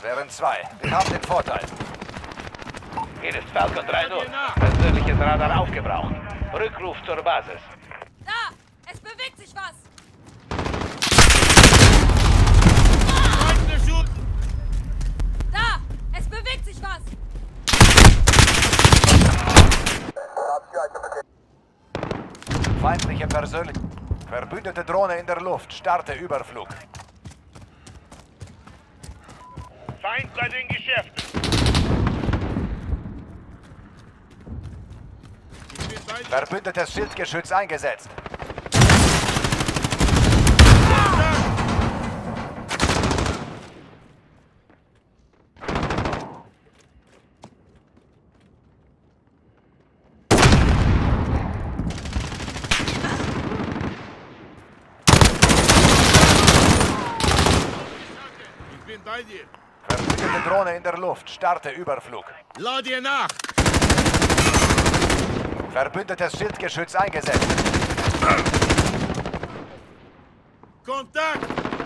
Es wären 2. Wir haben den Vorteil. Hier ist Falcon 3-0. Persönliches Radar aufgebraucht. Rückruf zur Basis. Da! Es bewegt sich was! Da! Es bewegt sich was! Feindliche persönlich. Verbündete Drohne in der Luft. Starte Überflug. Feind bei den Geschäften. Verbündetes Schildgeschütz eingesetzt. Ich bin bei dir. Verbündete Drohne in der Luft. Starte Überflug. Lade dir nach. Verbündetes Schildgeschütz eingesetzt. Kontakt.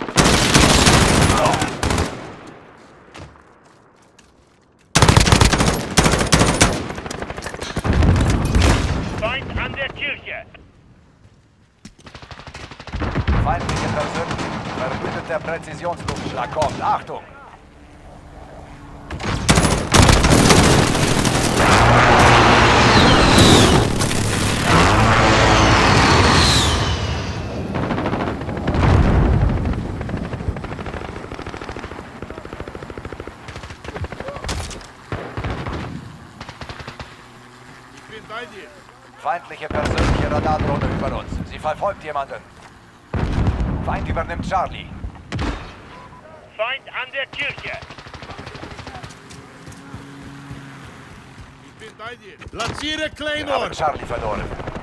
Feind an der Kirche. Feindliche persönlich. Verbündeter Präzisionsluftschlag kommt. Achtung! Ich bin bei dir. Feindliche persönliche Radardrohne über uns. Sie verfolgt jemanden. Feind übernimmt Charlie. Feind an der Kirche. Ich bin bei dir. Platziere Wir Claymore. haben Charlie verloren.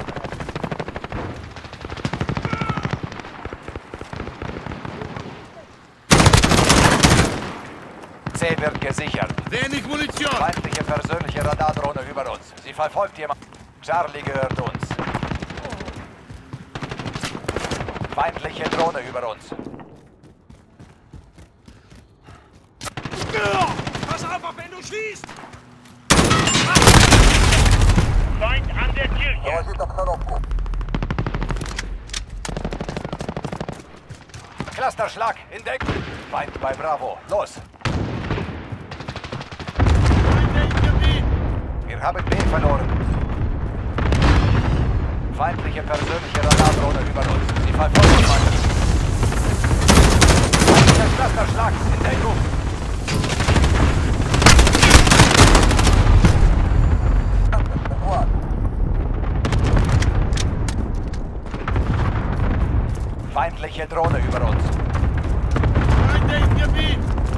C wird gesichert. Wenig Munition. Feindliche persönliche Radardrohne über uns. Sie verfolgt jemanden. Charlie gehört uns. Feindliche Drohne über uns. Pass auf, wenn du schießt. Feind an der Kirche. Clusterschlag in Deckung. Feind bei Bravo. Los. Wir haben B verloren. Feindliche persönliche Radardrohne über uns. Sie verfolgen jemanden. Feindlicher Clusterschlag in Deckung. Feindliche Drohne über uns. Feinde im Gebiet.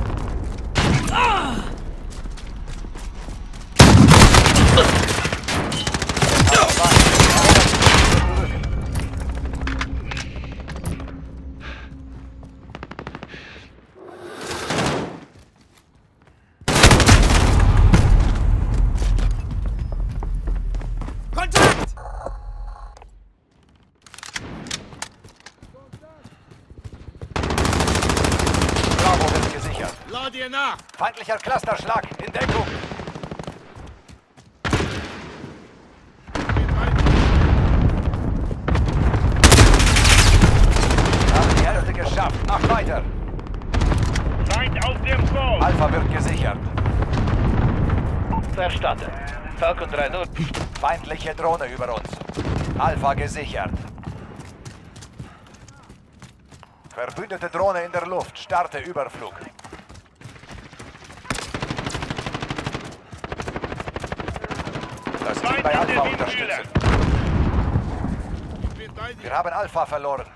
Kontakt! Bravo wird gesichert. Lade dir nach. Feindlicher Clusterschlag in Deckung. Ich bin bei dir. Wir haben die Hälfte geschafft. Mach weiter. Feind auf dem Kurs. Alpha wird gesichert. Verstanden. Falcon 3-0. Feindliche Drohne über uns. Alpha gesichert. Verbündete Drohne in der Luft. Starte Überflug. Das Team bei Alpha unterstützen. Ich bin bei dir. Wir haben Alpha verloren.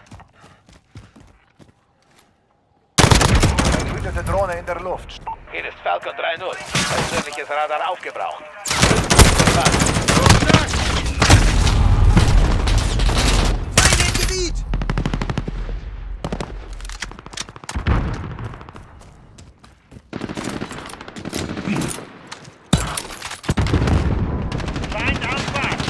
Verbündete Drohne in der Luft. Hier ist Falcon 3-0. Persönliches Radar aufgebraucht. Kontakt. Feinde im Gebiet! Feind am Markt.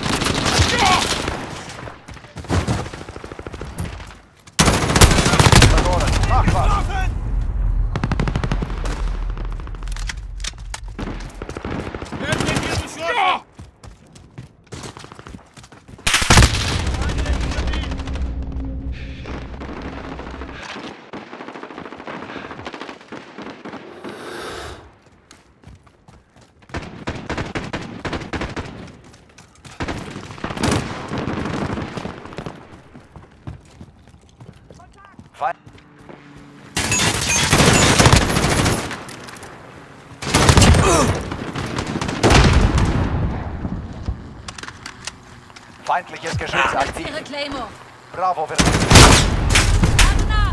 Verloren. Mach was. Waffen! Feindliches Geschütz aktiv. Ihre Claymore. Bravo wird... Warte nach!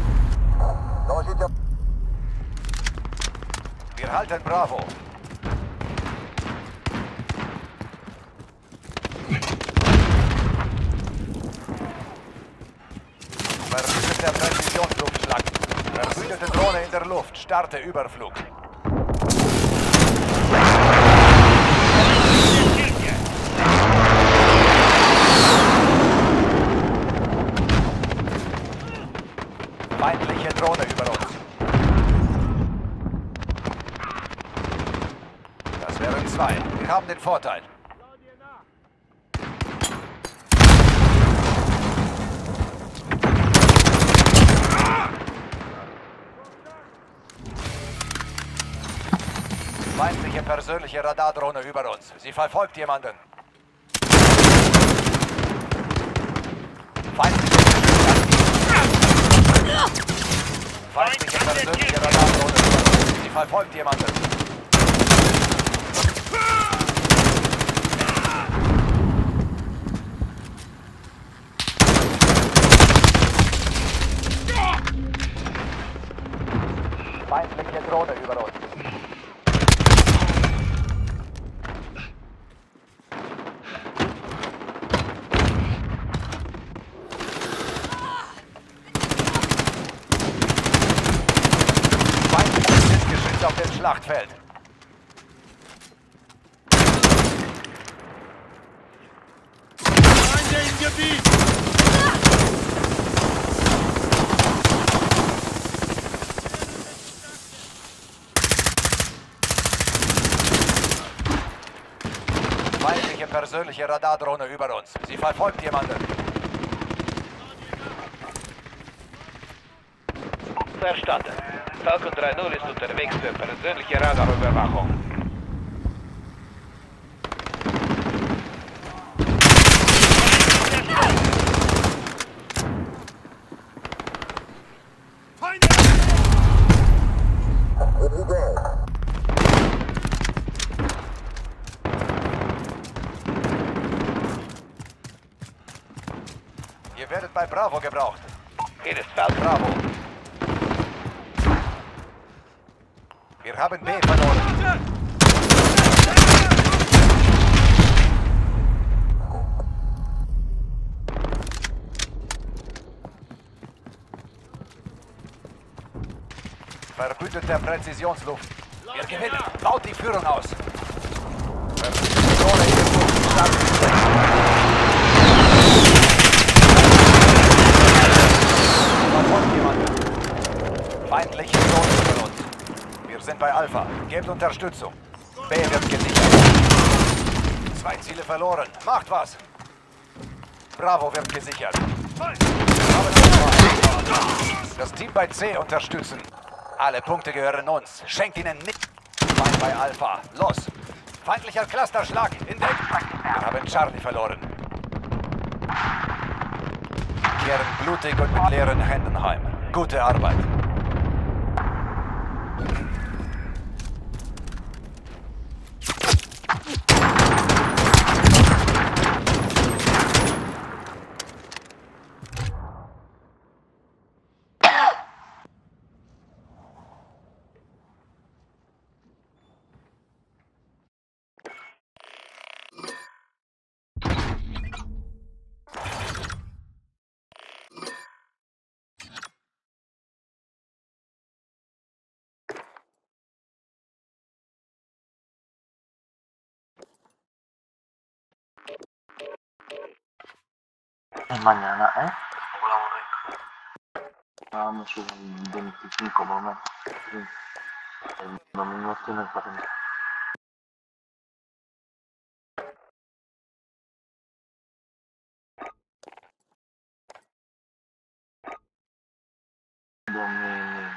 Wir halten Bravo. Verwüsteter Präzisionsluftschlag. Verwütete Drohne in der Luft. Starte Überflug. Feindliche Drohne über uns. Das wären 2. Wir haben den Vorteil. Feindliche persönliche Radardrohne über uns. Sie verfolgt jemanden. Feindliche persönliche Radardrohne über uns. Sie verfolgt jemanden. Feindliche Drohne über uns. Geschütz auf dem Schlachtfeld. Feinde im Gebiet! Feindliche persönliche Radardrohne über uns. Sie verfolgt jemanden. Verstanden. Falcon 3-0 ist unterwegs für persönliche Radarüberwachung. Ihr werdet bei Bravo gebraucht. Hier ist Falcon. Bravo. Wir haben B verloren. Verbüteter Präzisionsluft. Wir gewinnen. Baut die Führung aus. Verbütete Drohne in der Luft. Startet. Verfolgt jemanden. Feindliche Drohne über uns. Wir sind bei Alpha. Gebt Unterstützung. B wird gesichert. 2 Ziele verloren. Macht was. Bravo wird gesichert. Das Team bei C unterstützen. Alle Punkte gehören uns. Schenkt ihnen nicht. Feind bei Alpha. Los. Feindlicher Clusterschlag. In Deck. Wir haben Charlie verloren. Kehren blutig und mit leeren Händen heim. Gute Arbeit. Mañana, me suben 25 momentos. Sí. El domingo tiene 40. Domingo.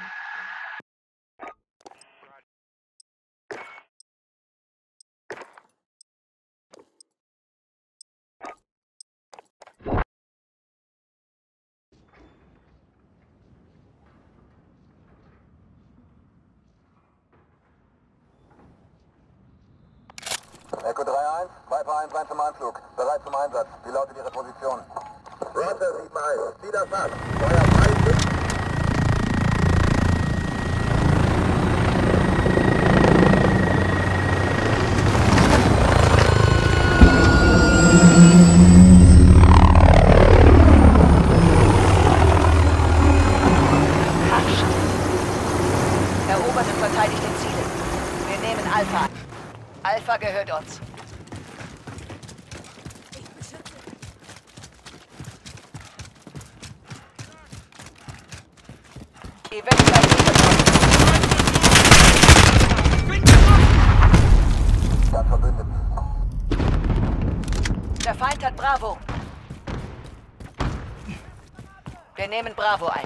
Echo 3-1, Viper 1 rein zum Anflug. Bereit bereit zum Einsatz. Wie lautet Ihre Position? Roger, 7-1. Wieder fast. Feuer frei. Erobert und verteidigt die Ziele. Wir nehmen Alpha. Alpha gehört uns. Ich beschütze. Ganz verbündet. Der Feind hat Bravo. Wir nehmen Bravo ein.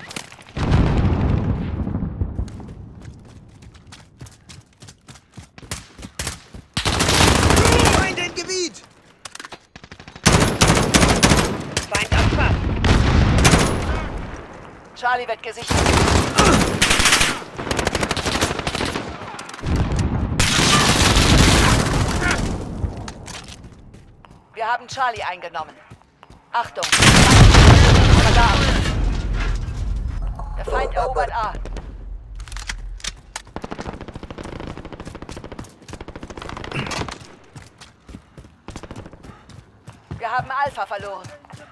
Feind im Gebiet! Feind am Fahrt. Charlie wird gesichert. Wir haben Charlie eingenommen. Achtung! Radar. Der Feind erobert A. Wir haben Alpha verloren.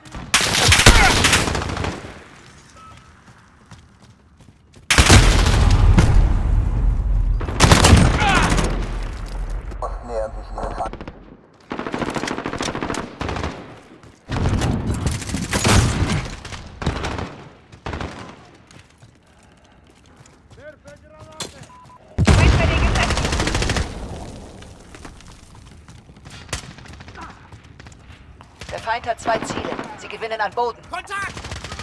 Nähern sich Ihnen an. Der Feind hat 2 Ziele. Sie gewinnen an Boden. Kontakt!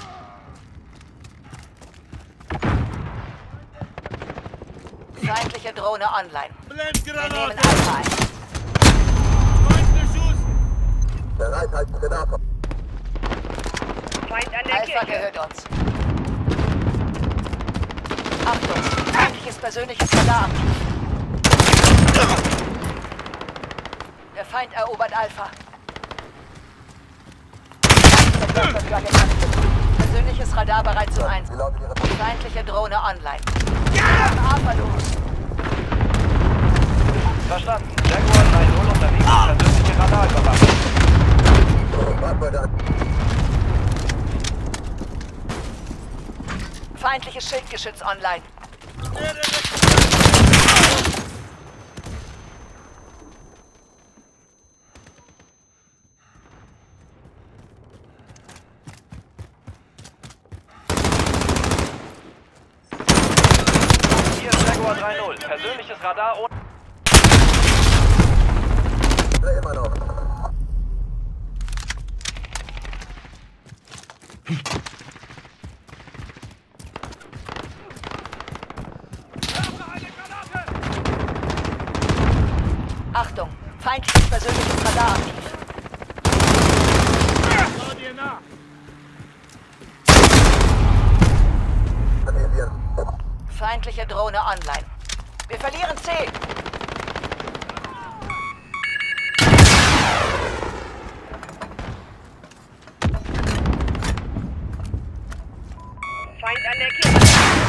Feindliche Drohne online. Wir nehmen Blendgranate! Alpha ein. Feindbeschuss! Bereithalten Bedarf. Feind an der Alpha gehört uns. Achtung! Feindliches persönliches Radar aktiv. Der Feind erobert Alpha. Persönliches Radar bereit zum Einsatz. Wie lautet Ihre Position? Feindliche Drohne online. Wir haben A verloren. Verstanden. Jaguar 3-0 unterwegs. Persönliche Radarüberwachung. Waffe da. Feindliches Schildgeschütz online. Hier ist Jaguar 3-0. Persönliches Radar und... Immer noch. Achtung! Feindliches persönliches Radar aktiv. Schau dir nach! Analysieren. Feindliche Drohne online. Wir verlieren C. Feind an der Kirche.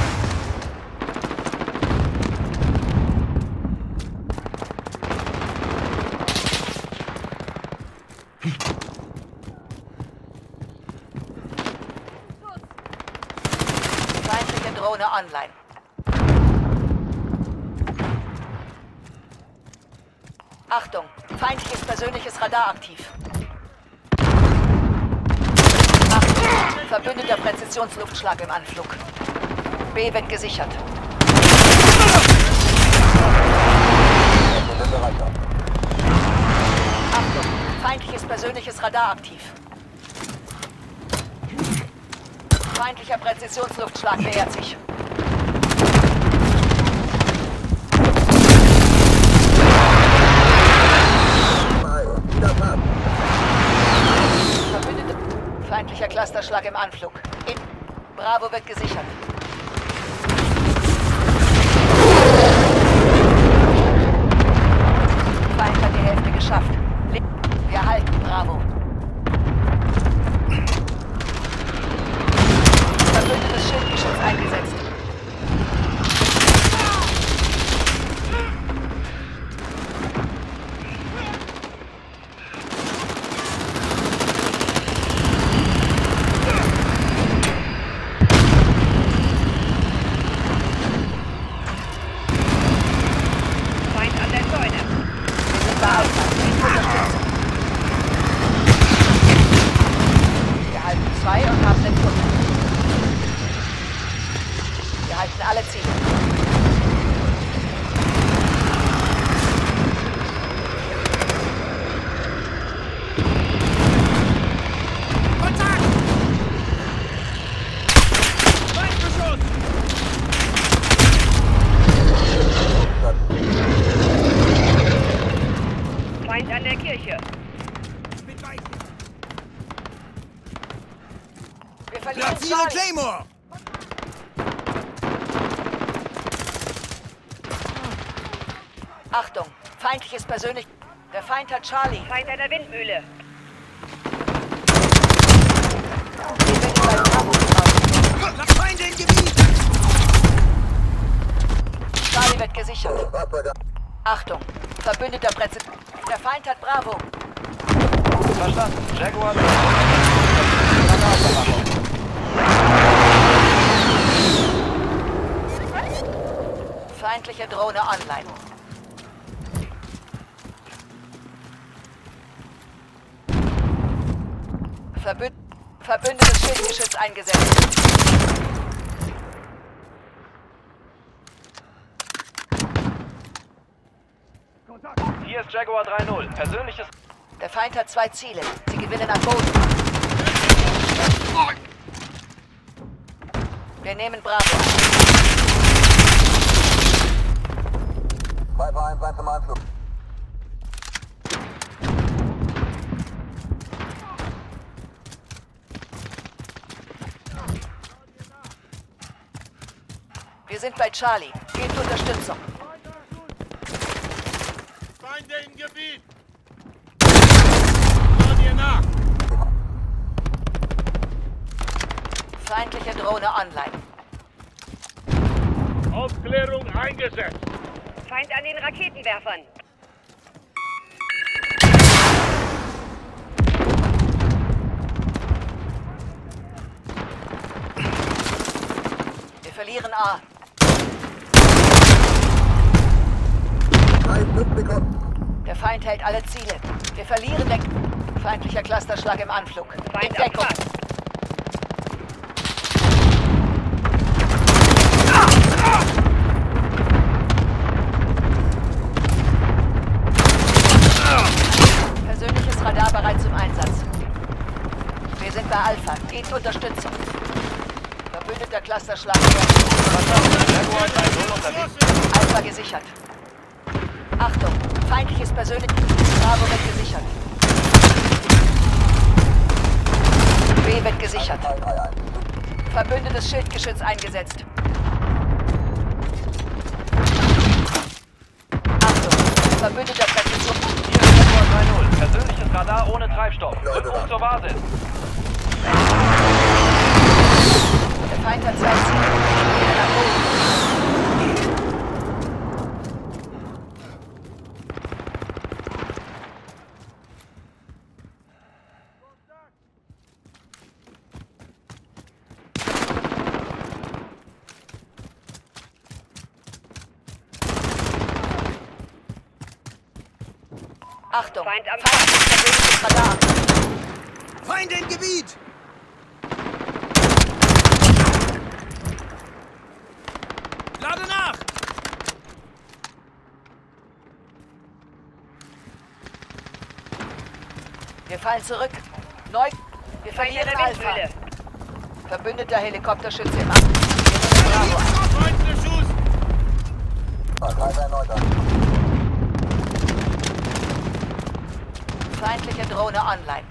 Feindliche Drohne online. Achtung! Feindliches persönliches Radar aktiv. Achtung! Verbündeter Präzisionsluftschlag im Anflug. B wird gesichert. Achtung! Feindliches persönliches Radar aktiv. Feindlicher Präzisionsluftschlag nähert sich. Verbündete. Feindlicher Clusterschlag im Anflug. Bravo wird gesichert. Feind hat die Hälfte geschafft. Wir halten Bravo. vernichten alle Ziele. Kontakt! Feindbeschuss! Feind an der Kirche. Mit Weichen! Wir verlieren Platziere Charlie. Claymore! Achtung, feindliches persönlich. Der Feind hat Charlie. Feind an der Windmühle. Wir sind bei Bravo getroffen. Feinde im Gebiet! Charlie wird gesichert. Achtung, verbündeter Präsident. Der Feind hat Bravo. Verstanden. Jaguar. Feindliche Drohne online. Verbündetes Schildgeschütz eingesetzt. Hier ist Jaguar 3-0. Persönliches... Der Feind hat 2 Ziele. Sie gewinnen an Boden. Wir nehmen Bravo an. 2-1 zum Anflug. Wir sind bei Charlie. Gebt Unterstützung. Feinde im Gebiet! Fahr dir nach! Feindliche Drohne online. Aufklärung eingesetzt! Feind an den Raketenwerfern. Wir verlieren A. Der Feind hält alle Ziele. Wir verlieren den... Feindlicher Clusterschlag im Anflug. In Feind am Deckung. Pass. Persönliches Radar bereit zum Einsatz. Wir sind bei Alpha. Gebt Unterstützung. Verbündeter Clusterschlag. Jaguar 3-0 unterwegs. Alpha gesichert. Achtung, feindliches persönlich... Bravo wird gesichert. B wird gesichert. Verbündetes Schildgeschütz eingesetzt. Achtung, verbündeter Präzision. Hier ist Jaguar 3-0. Persönliches Radar ohne Treibstoff. Rückruf zur Basis. Der Feind hat 2 Ziele. Jeder nach oben. Achtung, Feind am feindliches persönliches Radar. Feinde im Gebiet! Lade nach! Wir fallen zurück. Neu. Wir Feind an verlieren der Alpha. Windmühle. Verbündeter Helikopterschütze im Ab. Bravo an. Feindbeschuss! Feindliche Drohne online.